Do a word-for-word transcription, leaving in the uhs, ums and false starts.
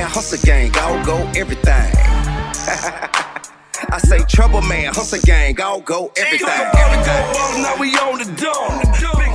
hustle gang, all go everything. I say trouble man, hustle gang, all go everything. Everything. Now we on the dome.